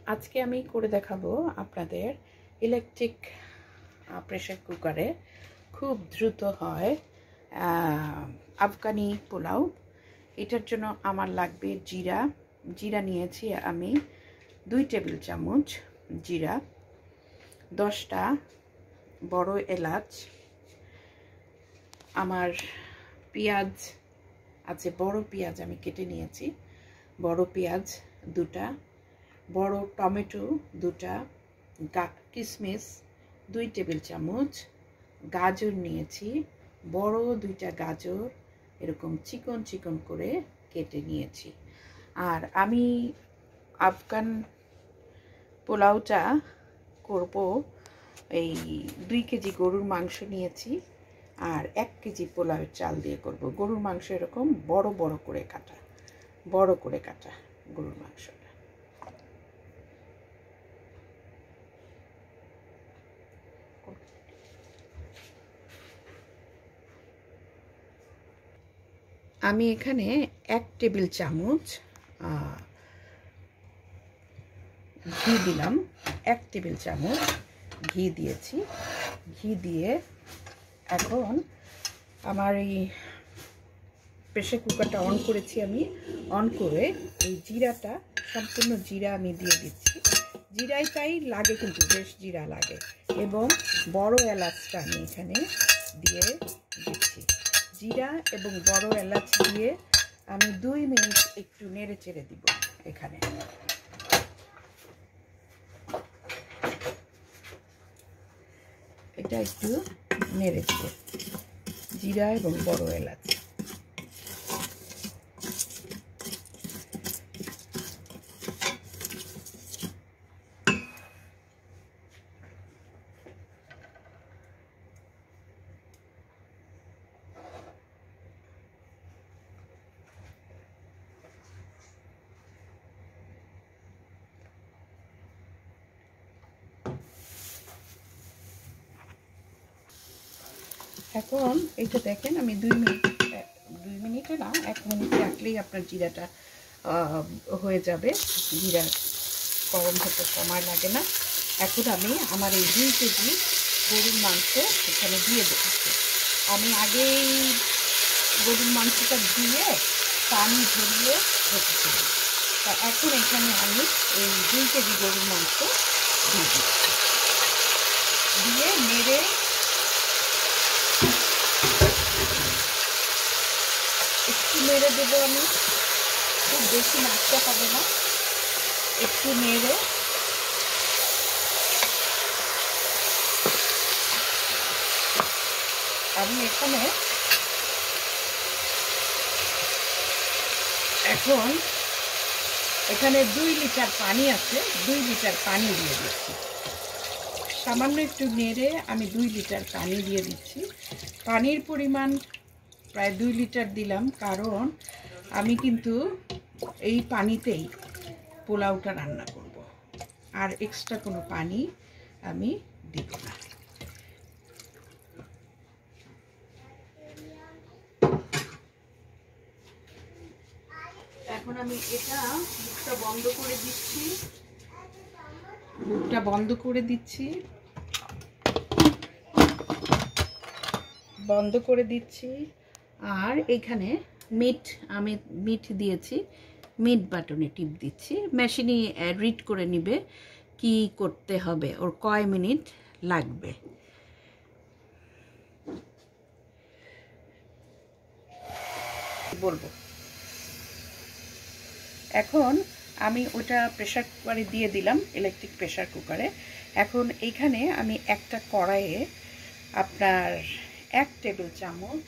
আজকে আমি করে দেখাবো আপনাদের ইলেকট্রিক প্রেসার কুকারে খুব দ্রুত হয় আফগানি পোলাও। এটার জন্য আমার লাগবে জিরা নিয়েছি আমি 2 টেবিল চামচ জিরা, 10টা বড় এলাচ, আমার পেঁয়াজ আছে, বড় পেঁয়াজ আমি কেটে নিয়েছি, বড় পেঁয়াজ 2টা, বড় টমেটো 2টা, কিশমিশ 2 টেবিল চামচ, গাজর নিয়েছি, বড় 2টা গাজর এরকম চিকন চিকন করে কেটে নিয়েছি। আর আমি আফগান পোলাওটা করব, এই 2 কেজি গরুর মাংস নিয়েছি আর 1 কেজি পোলাওয়ের চাল দিয়ে করব। গরুর মাংস এরকম বড় বড় করে কাটা গরুর মাংসটা। আমি এখানে 1 টেবিল চামচ ঘি দিলাম, 1 টেবিল চামচ ঘি দিয়েছি। ঘি দিয়ে এখন আমার এই প্রেসার কুকারটা অন করেছি, আমি অন করে এই জিরাটা, সম্পূর্ণ জিরা আমি দিয়ে দিচ্ছি। জিরাটাই লাগে, কিন্তু বেশ জিরা লাগে, এবং বড় এলাচটা আমি এখানে দিয়ে দিচ্ছি। জিরা এবং বড় এলাচ দিয়ে আমি 2 মিনিট একটু নেড়ে চেড়ে দিব। এখানে এটা একটু নেড়ে দিব, জিরা এবং বড় এলাচ। এখন এইটা দেখেন, আমি 2 মিনিটে না, 1 মিনিট রাখলেই আপনার জিরাটা হয়ে যাবে। জিরা গরম হতে সময় লাগে না। এখন আমি আমার এই 2 কেজি গরুর মাংস এখানে দিয়ে দিচ্ছি। আমি আগেই গরুর মাংসটা দিয়ে পানি ঝরিয়ে রেখেছিলাম, তা এখন এখানে আমি এই 2 কেজি গরুর মাংস দিয়ে দিচ্ছি। দিয়ে নেড়ে একটু নেড়ে দেবো আমি, খুব বেশি নাড়তে হবে না, একটু নেড়ে আমি এখানে 2 লিটার পানি আছে, 2 লিটার পানি দিয়ে দিচ্ছি। সামান্য একটু নেড়ে আমি 2 লিটার পানি দিয়ে দিচ্ছি। পানির পরিমাণ প্রায় 2 লিটার দিলাম, কারণ আমি কিন্তু এই পানিতেই পোলাওটা রান্না করব, আর এক্সট্রা কোনো পানি আমি দিব না। এখন আমি এটা মুখটা বন্ধ করে দিচ্ছি, আর এখানে আমি মিট দিয়েছি, মিট বাটনে টিপ দিচ্ছি। মেশিনই রিড করে নিবে কি করতে হবে, ওর কয় মিনিট লাগবে। বলবো এখন আমি ওটা প্রেসার কুকারে দিয়ে দিলাম, ইলেকট্রিক প্রেসার কুকারে। এখন এইখানে আমি একটা কড়াইয়ে আপনার 1 টেবিল চামচ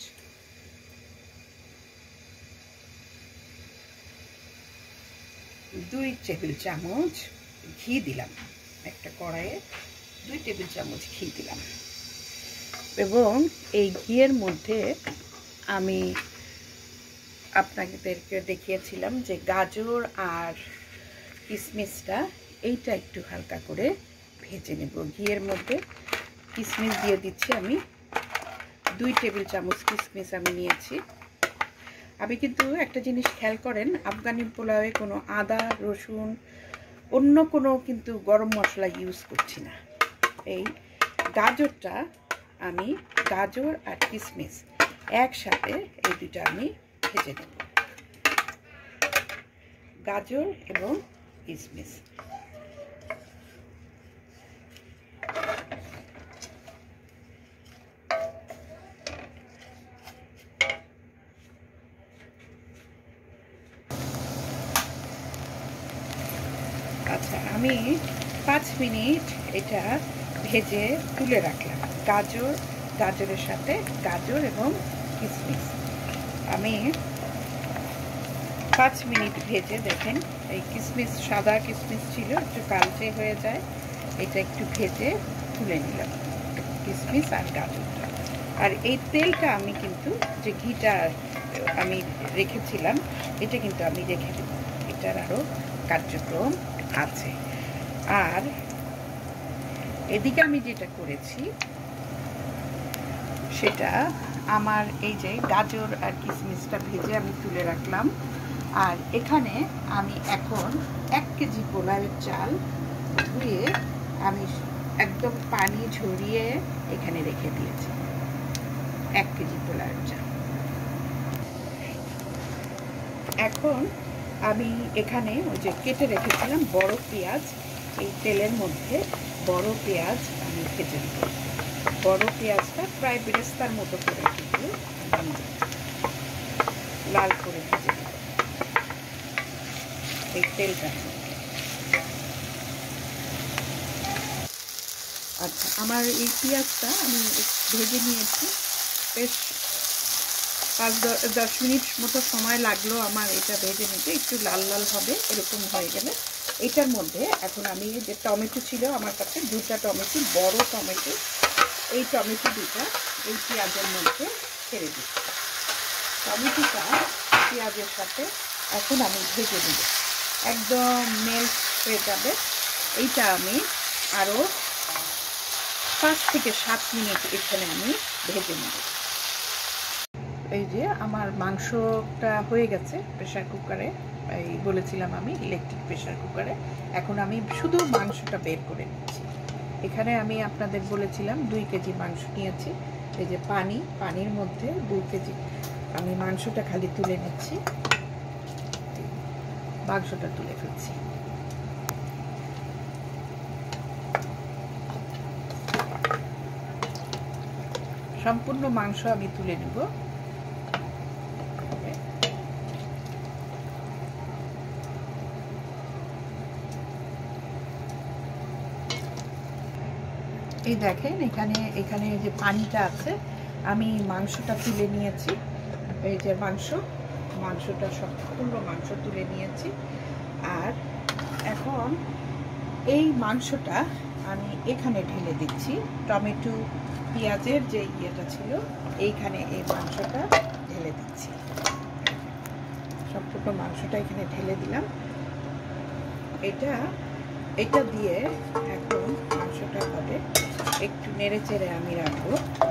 দুই টেবিল চামচ ঘি দিলাম। একটা কড়াইয়ে 2 টেবিল চামচ ঘি দিলাম, এবং এই ঘিয়ের মধ্যে আমি আপনাদেরকে দেখিয়েছিলাম যে গাজর আর কিশমিশটা, এইটা একটু হালকা করে ভেজে নেব। ঘিয়ের মধ্যে কিশমিশ দিয়ে দিচ্ছি আমি, 2 টেবিল চামচ কিশমিশ আমি নিয়েছি। আপনি কিন্তু একটা জিনিস খেয়াল করেন, আফগানি পোলাওয়ে কোনো আদা রসুন অন্য কোনো কিন্তু গরম মশলা ইউজ করছি না। এই গাজরটা আমি, গাজর আর কিশমিশ একসাথে এই দুটো আমি ভেজে নেব। গাজর এবং কিশমিশ আচ্ছা, আমি 5 মিনিট এটা ভেজে তুলে রাখলাম। গাজরের সাথে গাজর এবং কিশমিশ আমি 5 মিনিট ভেজে, দেখেন এই কিশমিশ, সাদা কিশমিশ ছিল, একটু কালচে হয়ে যায়, এটা একটু ভেজে তুলে নিলাম কিশমিশ আর গাজরটা। আর এই তেলটা আমি কিন্তু, যে ঘিটা আমি রেখেছিলাম, এটা কিন্তু আমি রেখে দেব, এটার আরও কার্যক্রম আছে। আর এদিকে আমি যেটা করেছি সেটা, আমার এই যে গাজর আর কিশমিশটা ভেজে আমি তুলে রাখলাম। আর এখানে আমি এখন 1 কেজি পোলাওয়ের চাল ধুয়ে আমি একদম পানি ঝরিয়ে এখানে রেখে দিয়েছি। 1 কেজি পোলাওয়ের চাল। এখন আমি এখানে ওই যে কেটে রেখেছিলাম বড় পেঁয়াজ, এই তেলের মধ্যে বড় পেঁয়াজ আমি ভেজে নেব। বড় পেঁয়াজটা প্রায় বেরেস্তার মতো করে কিন্তু আমি লাল করে ভেজে নেব এই তেলটা। আচ্ছা, আমার এই পেঁয়াজটা আমি ভেজে নিয়েছি, বেশ 5-10 মিনিট মতো সময় লাগলো আমার এটা ভেজে নিতে। একটু লাল লাল হবে, এরকম হয়ে গেলে এটার মধ্যে এখন আমি যে টমেটো ছিল আমার কাছে, 2টা টমেটো, বড় টমেটো, এই টমেটো 2টা এই পেঁয়াজের মধ্যে ছেড়ে দিচ্ছি। টমেটোটা পেঁয়াজের সাথে এখন আমি ভেজে নেব, একদম মেল্ট হয়ে যাবে। এইটা আমি আরও 5 থেকে 7 মিনিট এখানে আমি ভেজে নেব। এই যে আমার মাংসটা হয়ে গেছে প্রেসার কুকারে, এই বলেছিলাম আমি ইলেকট্রিক প্রেসার কুকারে। এখন আমি শুধু মাংসটা বের করে নিচ্ছি। এখানে আমি আপনাদের বলেছিলাম 2 কেজি মাংস নিয়েছি। এই যে পানির মধ্যে 2 কেজি আমি মাংসটা খালি তুলে নিচ্ছি, মাংসটা তুলে ফেলছি। সম্পূর্ণ মাংস আমি তুলে নেব। এই দেখেন এখানে যে পানিটা আছে, আমি মাংসটা তুলে নিয়েছি। এই যে মাংসটা সম্পূর্ণ মাংস তুলে নিয়েছি। আর এখন এই মাংসটা আমি এখানে ঢেলে দিচ্ছি। টমেটো পেঁয়াজের যে ইয়েটা ছিল, এইখানে এই মাংসটা ঢেলে দিচ্ছি। সম্পূর্ণ মাংসটা এখানে ঢেলে দিলাম। এটা দিয়ে এখন মাংসটা হবে একটু নেড়ে চেড়ে আমি রাখবো।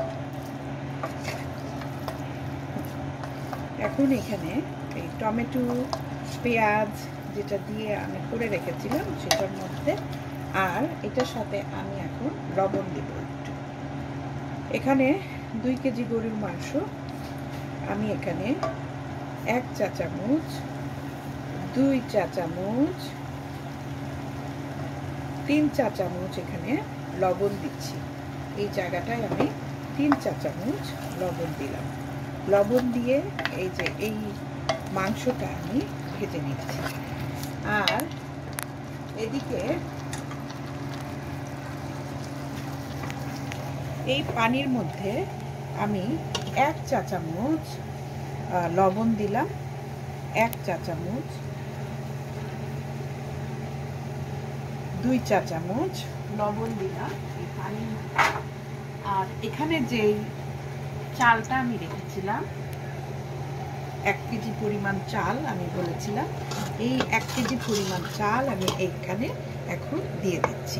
এখন এখানে এই টমেটো পেঁয়াজ যেটা দিয়ে আমি করে রেখেছিলাম সেটার মধ্যে, আর এটার সাথে আমি এখন লবণ দেব একটু। এখানে 2 কেজি গরুর মাংস, আমি এখানে 1 চা চামচ, 2 চা চামচ, 3 চা চামচ এখানে লবণ দিচ্ছি। এই জায়গাটায় আমি 3 চা চামচ লবণ দিলাম। লবণ দিয়ে এই যে এই মাংসটা আমি ভেজে নিচ্ছি। আর এদিকে এই পানির মধ্যে আমি 1 চা চামচ লবণ দিলাম, 1 চা চামচ, 2 চা চামচ লবণ দিলাম এই পানির মধ্যে। আর এখানে যে চালটা আমি রেখেছিলাম, 1 কেজি পরিমাণ চাল আমি বলেছিলাম, এই 1 কেজি পরিমাণ চাল আমি এইখানে এখন দিয়ে দিচ্ছি।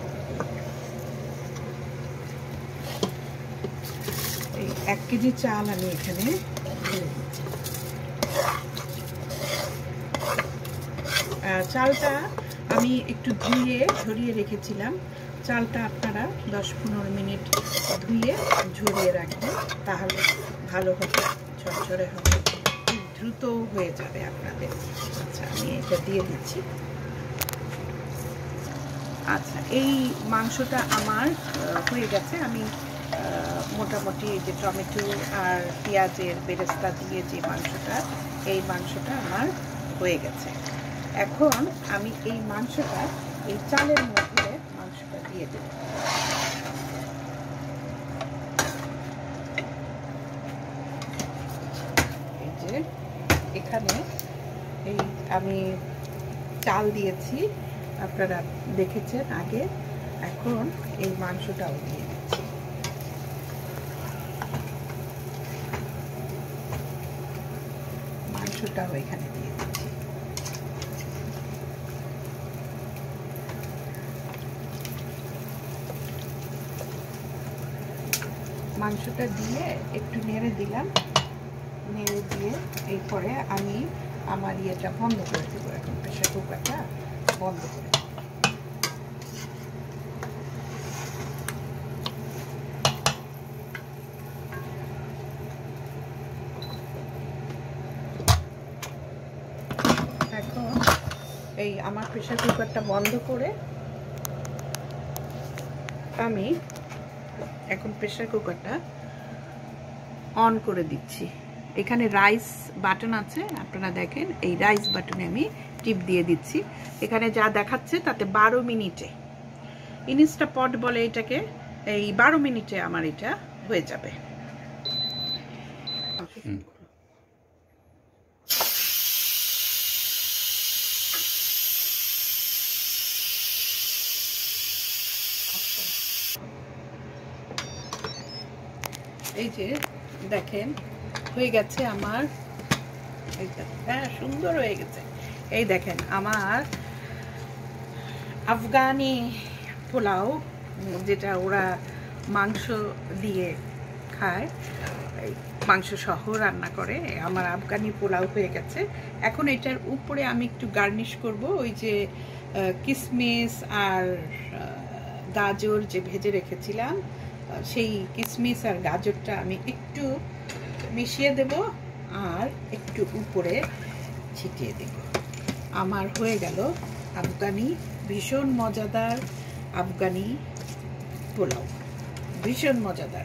এই 1 কেজি চাল আমি এখানে দিয়ে দিচ্ছি। চালটা আমি একটু ধুয়ে ঝরিয়ে রেখেছিলাম। চালটা আপনারা 10-15 মিনিট ধুয়ে ঝরিয়ে রাখবেন, তাহলে ভালো হবে, ঝরঝরে হবে, খুব দ্রুত হয়ে যাবে আপনাদের। আচ্ছা, আমি এটা দিয়ে দিচ্ছি। আচ্ছা, এই মাংসটা আমার হয়ে গেছে। আমি মোটামুটি যে টমেটো আর পেঁয়াজের বেরেস্তা দিয়ে যে মাংসটা, এই মাংসটা আমার হয়ে গেছে। এখন আমি এই মাংসটা এই চালের মধ্যে মাংসটা দিয়ে দেব। এই যে এখানে এই আমি চাল দিয়েছি, আপনারা দেখেছেন আগে। এখন এই মাংসটাও দিয়ে দিচ্ছি। মাংসটাও এখানে দিয়ে দিচ্ছি। মাংসটা দিয়ে একটু নেড়ে দিলাম। নেড়ে দিয়ে এরপরে আমি আমার ইয়েটা বন্ধ করে দেবো। এখন প্রেসার কুকারটা বন্ধ করে দেবো। এখন এই আমার প্রেসার কুকারটা বন্ধ করে আমি এখন প্রেসার কুকারটা অন করে দিচ্ছি। এখানে রাইস বাটন আছে, আপনারা দেখেন। এই রাইস বাটনে আমি টিপ দিয়ে দিচ্ছি। এখানে যা দেখাচ্ছে তাতে 12 মিনিটে, ইনস্টাপট বলে এটাকে, এই 12 মিনিটে আমার এটা হয়ে যাবে। এই যে দেখেন হয়ে গেছে আমার, হ্যাঁ সুন্দর হয়ে গেছে। এই দেখেন আমার আফগানি পোলাও, যেটা ওরা মাংস দিয়ে খায়, মাংস সহ রান্না করে, আমার আফগানি পোলাও হয়ে গেছে। এখন এটার উপরে আমি একটু গার্নিশ করব ওই যে কিশমিশ আর গাজর যে ভেজে রেখেছিলাম, সেই কিশমিশ আর গাজরটা আমি একটু মিশিয়ে দেব আর একটু উপরে ছিটিয়ে দেব। আমার হয়ে গেল আফগানি, ভীষণ মজাদার আফগানি পোলাও, ভীষণ মজাদার।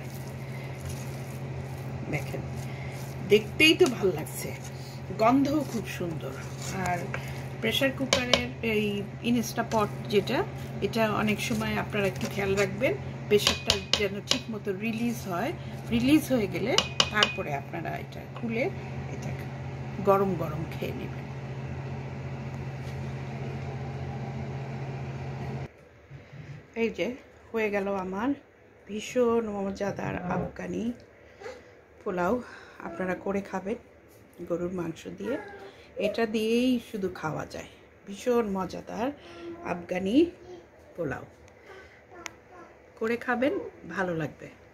দেখেন দেখতেই তো ভালো লাগছে, গন্ধও খুব সুন্দর। আর প্রেসার কুকারের এই ইনস্টাপট যেটা, এটা অনেক সময় আপনারা একটু খেয়াল রাখবেন, প্রেসারটা যেন ঠিক মতো রিলিজ হয়। রিলিজ হয়ে গেলে তারপরে আপনারা এটা খুলে এটা গরম গরম খেয়ে নেবেন। এই যে হয়ে গেল আমার ভীষণ মজাদার আফগানি পোলাও। আপনারা করে খাবেন গরুর মাংস দিয়ে, এটা দিয়েই শুধু খাওয়া যায়। ভীষণ মজাদার আফগানি পোলাও, করে খাবেন, ভালো লাগবে।